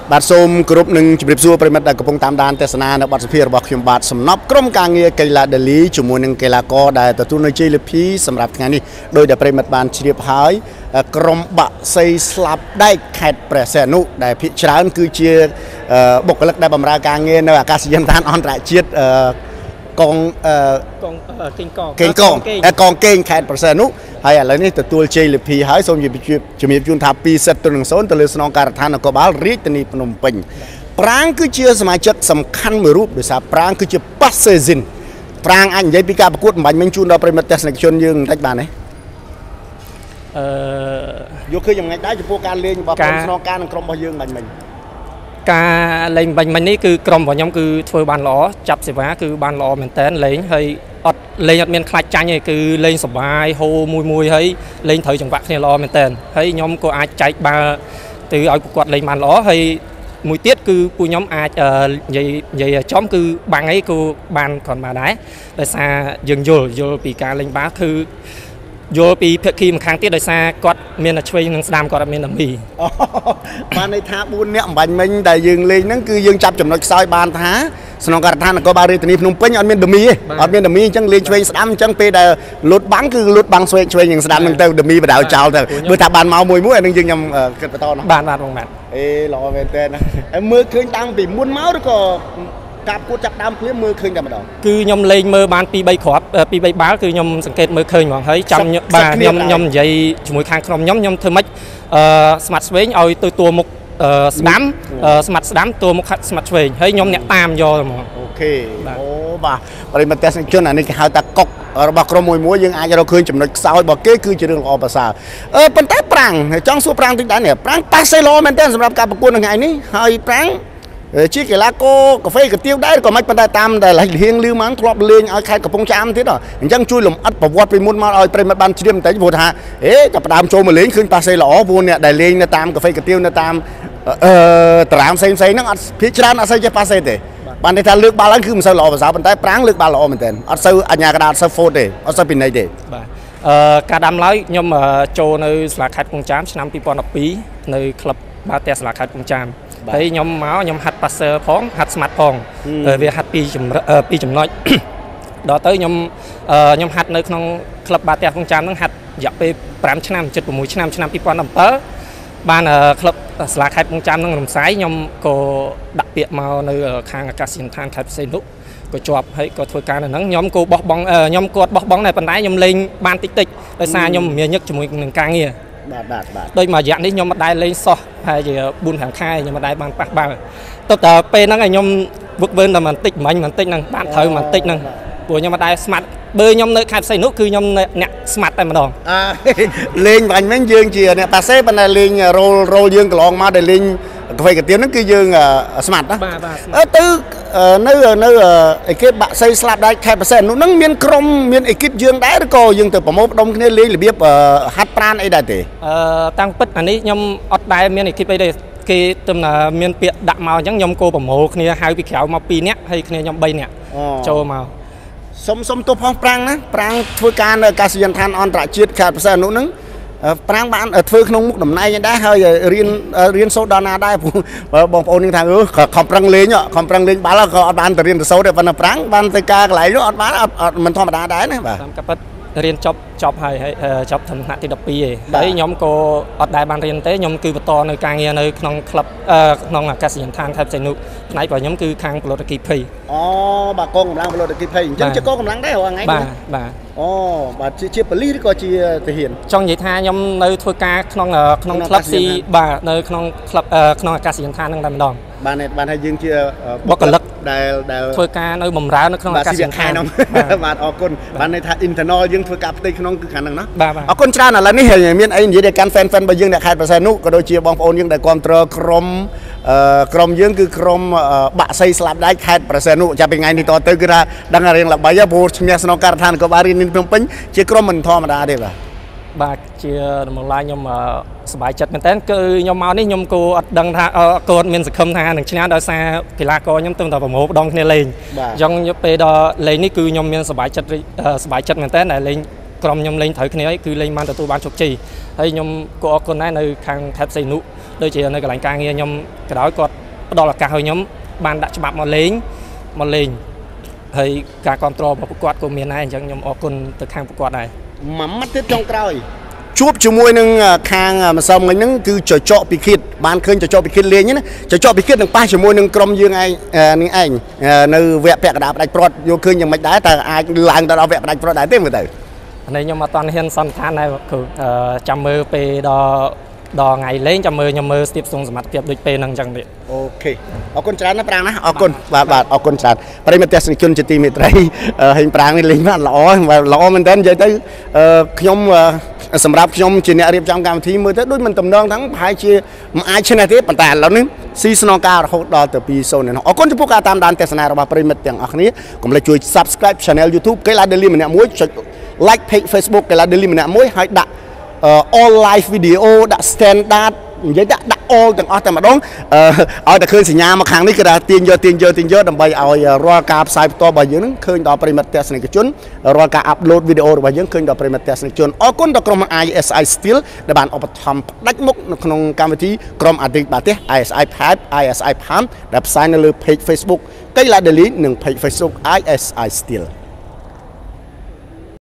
បាទសូមគោរពនឹងជម្រាបសួរប្រិមិត្តដែលកំពុងតាមដានទស្សនានៅបទសភារបស់ខ្ញុំបាទសំណប់ក្រុមការងារកីឡាដេលីជាមួយនឹងកីឡាករដែលទទួលនៅជ័យលាភីសម្រាប់ថ្ងៃនេះដោយដែលប្រិមិត្តបានជ្រាបហើយក្រុមបាក់សីស្លាប់ដែកខេត្តព្រះសីហនុដែលភាគច្រើនគឺជាបុគ្គលិកដែលបម្រើការងារនៅអាកាសយានដ្ឋានអន្តរជាតិកងកេងកេងខេត្តព្រះសីហនុហើយឥឡូវនេះទទួលជ័យលាភីហើយសូមជំរាបជូនថា2 សេតទៅនឹង0ទៅលើស្នងការដ្ឋាននគរបាលរាជធានីភ្នំពេញប្រាង្គគឺជាសមាជិកសំខាន់មួយរូបដោយសារប្រាង្គគឺជាប៉ាសេស៊ីនប្រាង្គអាចនិយាយពីការប្រកួតបំបញ្ញមិញជូនដល់ប្រិមិត្តទស្សនិកជនយើងបន្តិចបានទេយកឃើញយ៉ាងម៉េចដែរចំពោះការលេងរបស់ក្រុមស្នងការនិងក្រុមរបស់យើងបាញ់មិញការលេងបាញ់មិញនេះគឺក្រុមរបស់ខ្ញុំគឺធ្វើបានល្អចាប់សេវាគឺបានល្អមែនតើលេងហើយអត់លេងអត់មានខ្លាចចាញ់ទេគឺលេងសប្បាយហូរមួយហើយលេងត្រូវចង្វាក់គ្នាល្អមែនតើហើយខ្ញុំក៏អាចចែកបាល់ទៅឲ្យពួកគាត់លេងបានល្អហើយមួយទៀតគឺពួកខ្ញុំអាចនិយាយចំគឺបាំងអីក៏បានគ្រាន់បានដែរដោយសារយើងយល់ពីការលេងបាល់គឺយល់ពីភាគីម្ខាងទៀតដោយសារគាត់មានតែឆ្វេងនិងស្ដាំគាត់អត់មានតែមីបានន័យថា4នាក់អំបញ្ញមិញដែលយើងលេងហ្នឹងគឺយើងចាប់ចំណុចខ្សោយបានថាស្នងការដ្ឋាននគរបាលរាជធានីភ្នំពេញអត់មានដមីទេអត់មានដមីអញ្ចឹងលេងឆ្វេងស្ដាំអញ្ចឹងពេលដែលលូតបាំងគឺលូតបាំងឆ្វេងនិងស្ដាំហ្នឹងទៅដមីបដៅចោលទៅមើលថាបានមកមួយអានឹងយើងខ្ញុំគិតបន្តណាបានបងបាទល្អមែនតើណាហើយមើលឃើញតាំងពីមុនមកឬក៏ការប្រកួតចាប់ដើមភ្លាមមើលឃើញតែម្ដងគឺខ្ញុំលេងមើលបាន2-3គ្រាប់2-3បាល់គឺខ្ញុំសង្កេតមើលឃើញហ្មងហើយចាំបាទខ្ញុំនិយាយជាមួយខាងក្រុមខ្ញុំធ្វើម៉េចស្មាត់ឆ្វេងឲ្យទៅតួមុខស្ដាំស្មាត់ស្ដាំតួមុខស្មាត់ឆ្វេងហើយខ្ញុំអ្នកតាមយកហ្មងអូខេអូបាទប្រិមត្តទស្សនិកជនអានេះគេហៅថាកុករបស់ក្រុមមួយយើងអាចរកឃើញចំណុចខ្សោយរបស់គេគឺជារឿងល្អប្រសើរប៉ុន្តែប្រាំងចង់សួរប្រាំងតិចដែរនេះប្រាំងប៉ាសេឡូមែនទែនសម្រាប់ការប្រកួតនៅថ្ងៃនេះហើយប្រាំងជាកីឡាករកាហ្វេកាទៀវដែរក៏មិនប៉ុន្តែតាមតែលះលៀងមកធ្លាប់លេងឲ្យខេត្តកំពង់ចាមទៀតអញ្ចឹងជួយលំអិតប្រវត្តិពីមុនមកឲ្យប្រិមត្តបានជ្រាបបន្តិចព្រោះថាចាប់ផ្ដើមចូលមកលេងឃើញប៉ាសេល្អព្រោះអ្នកដែលលេងនៅតាមកាហ្វេកាទៀវនៅតាមតារាងផ្សេងហ្នឹងអត់ភាគច្រើនអត់សូវចេះប៉ាសេទេបានន័យថាលើកបាល់ឡើងគឺមិនសូវល្អប្រសើរប៉ុន្តែប្រាំងលើកបាល់ល្អមែនទែនអត់សូវអញ្ញាកដាអត់សូវហ្វូតទេអត់សូវពិន័យទេបាទការដាំឡើយខ្ញុំចូលនៅសាលាខេត្តកំពង់ចាមឆ្នាំ2012នៅក្លឹបបាល់ទះសាលាខេត្តកំពង់ចាមហើយខ្ញុំហាត់ប៉ាសឺផងហាត់ស្មាត់ផងវាហាត់ពីចំណុចដល់ទៅខ្ញុំហាត់នៅក្នុងក្លឹបបាល់ទះកំពង់ចាមហ្នឹងហាត់រយៈពេល5ឆ្នាំជិត6ឆ្នាំឆ្នាំ2017បានក្លឹបសាលាខេត្តកំពង់ចាមហ្នឹងរំសាយខ្ញុំក៏ដាក់ពាក្យមកនៅខាងអាកាសយានដ្ឋានខេត្តផ្សេងនោះក៏ជាប់ហើយក៏ធ្វើការនៅហ្នឹងខ្ញុំក៏បោះបង់ខ្ញុំគាត់បោះបង់ដែរប៉ុន្តែខ្ញុំលេងបានតិចដោយសារខ្ញុំមានញឹកជាមួយនឹងការងារបាទដោយមួយរយៈនេះខ្ញុំមិនដែលលេងសោះហើយជា4-5 ខែខ្ញុំមិនដែលបានប៉ះបាល់ទៅតែពេលហ្នឹងខ្ញុំវឹកវើតែបន្តិចហ្នឹងបានត្រូវបន្តិចហ្នឹងព្រោះខ្ញុំមិនដែលស្មាត់បើខ្ញុំនៅខេត្តផ្សេងនោះគឺខ្ញុំអ្នកស្មាត់តែម្ដងលេងបាញ់មិញយើងជាអ្នកប៉ាសេប៉ុន្តែលេងរ៉ូលយើងកន្លងមកដែលលេងកាហ្វេកាទៀវហ្នឹងគឺយើងស្មាត់ណាទៅនៅអេគីបបាក់សីស្លាប់ដែរខេត្តព្រះសីហនុហ្នឹងមានក្រុមមានអេគីបយើងដែរឬក៏យើងទៅប្រមូលផ្ដុំគ្នាលេងរបៀបហាត់ប្រាណអីដែរទេតាំងពិតអានេះខ្ញុំអត់ដែលមានអេគីបអីទេគេទំថាមានពាក្យដាក់មកអញ្ចឹងខ្ញុំក៏ប្រមូលគ្នាហៅពីក្រៅមក2នាក់ហើយគ្នាខ្ញុំ3នាក់ចូលមកសុំទោសផងប្រាំងណាប្រាំងធ្វើការនៅអាកាសយានដ្ឋានអន្តរជាតិខេត្តព្រះសីហនុហ្នឹងប្រាំងបានធ្វើក្នុងមុខតំណែងដែរហើយរៀនសូត្រដល់ណាដែរបងប្អូននឹងថាខំប្រឹងលេងបាល់ក៏អត់បានទៅរៀនទៅសូត្រទេប៉ុន្តែប្រាំងបានទៅការកន្លែងនោះអត់បានមិនធម្មតាដែរណាបាទតាមកាពិតរៀនចប់ហើយចប់ថ្នាក់ទី12ឯងហើយខ្ញុំក៏អត់ដែលបានរៀនទេខ្ញុំគឺបន្តនៅការងារនៅក្នុងក្លឹបក្នុងអាកាសយានដ្ឋានខេត្តផ្សេងនោះផ្នែករបស់ខ្ញុំគឺខាងពលរដ្ឋគីភ័យបាទកងកម្លាំងពលរដ្ឋគីភ័យអញ្ចឹងជាកងកម្លាំងដែររាល់ថ្ងៃបាទបាទជាប៉ូលីសឬក៏ជាទាហានចង់និយាយថាខ្ញុំនៅធ្វើការក្នុងក្លឹបស៊ីបាទនៅក្នុងក្លឹបក្នុងអាកាសយានដ្ឋានហ្នឹងតែម្ដងបានហើយយើងជាបុគ្គលិកដែលធ្វើការនៅបម្រើនៅក្នុងអាកាសយានដ្ឋានហ្នឹងបាទអរគុណបានន័យថា internal យើងធ្វើការផ្ទៃក្នុងគឺខាងហ្នឹងណាអរគុណច្រើនឥឡូវនេះមានអីនិយាយដល់កាន់ fan របស់យើងអ្នកខេត្តព្រះសីហនុក៏ដូចជាបងប្អូនយើងដែលគ្រប់គ្រងក្រុមយើងគឺក្រុមបាក់សីស្លាប់ដែកខេត្តព្រះសីហនុចាប់ពីថ្ងៃនេះតទៅគឺថាដឹងរៀងល្បីព្រោះឈ្មោះស្នងការដ្ឋាននគរបាលរាជធានីភ្នំពេញជាក្រុមមិនធម្មតាទេបាទជាដំណើរឡាយខ្ញុំសប្បាយចិត្តមែនតើគឺខ្ញុំមកនេះខ្ញុំគួរអត់ដឹងថាគាត់មានសង្ឃឹមថានឹងឈ្នះដោយសារកីឡាករខ្ញុំទៅតែប្រមូលផ្ដងគ្នាលេងអញ្ចឹងពេលដល់លេងនេះគឺខ្ញុំមានសប្បាយចិត្តមែនតើដែលលេងក្រុមខ្ញុំលេងត្រូវគ្នាហើយគឺលេងបានទទួលបានជោគជ័យហើយខ្ញុំក៏អរគុណដែរនៅខាងខេត្តផ្សេងនោះដូចជានៅកន្លែងការងារខ្ញុំក្រោយគាត់ផ្ដល់ឱកាសឲ្យខ្ញុំបានដាក់ច្បាប់មកលេងហើយការគ្រប់គ្រងរបស់ពួកគាត់ក៏មានដែរអញ្ចឹងខ្ញុំអរគុណទៅខាងពួកគាត់ដែរមួយម៉ាត់ទៀតចុងក្រោយជួបជាមួយនឹងខាងម្សិលមិញហ្នឹងគឺចចកពីគិតបានឃើញចចកពីគិតលេងណាចចកពីគិតនឹងប៉ះជាមួយនឹងក្រុមយើងឯងនឹងឯងនៅវគ្គពាក់កណ្ដាលផ្ដាច់ព្រាត់យកឃើញយ៉ាងម៉េចដែរតើអាចឡើងទៅដល់វគ្គផ្ដាច់ព្រាត់ដែរទេមើលទៅនេះខ្ញុំអត់ទាន់ហ៊ានសន្និដ្ឋានដែរគឺចាំមើលពេលដល់ថ្ងៃលេងចាំមើលខ្ញុំមើលស្ទាបស្ទង់សមត្ថភាពដូចពេលហ្នឹងអញ្ចឹងទៀតអូខេអរគុណច្រើនណាស់ប្រាំងណាអរគុណបាទអរគុណច្រើនប្រិយមិត្តទស្សនិកជនជាទីមេត្រីហេងប្រាំងនេះលេងបានល្អមែនតើនិយាយទៅខ្ញុំសម្រាប់ខ្ញុំជាអ្នករៀបចំកម្មវិធីមើលទៅដូចមិនតំណងទាំងប្រហែលជាមិនអាចឈ្នះទេប៉ុន្តែឥឡូវនេះស៊ីស្នងការរហូតដល់ទៅ 2-0 នេះអរគុណចំពោះការតាមដានទស្សនារបស់ប្រិយមិត្តទាំងអស់គ្នាកុំភ្លេចជួយ Subscribe Channel YouTube កីឡា Daily ម្នាក់មួយចុច Like Page Facebook កីឡា Daily ម្នាក់មួយហើយដាក់all live video ដាក់ standard និយាយដាក់ all ទាំងអស់តែម្ដងឲ្យតែឃើញសញ្ញាមកខាងនេះគឺថាទាញយកដើម្បីឲ្យរាល់ការផ្សាយផ្ទាល់របស់យើងនឹងឃើញដល់ប្រិយមិត្តទស្សនិកជនរាល់ការ upload វីដេអូរបស់យើងឃើញដល់ប្រិយមិត្តទស្សនិកជនអរគុណដល់ក្រុម ISI Steel ដែលបានឧបត្ថម្ភផ្ដាច់មុខនៅក្នុងកម្មវិធីក្រុមអាឌីកបាទេស ISI Pipe ISI Palm ដែលផ្សាយនៅលើ page Facebook កីឡា Daily និង page Facebook ISI Steel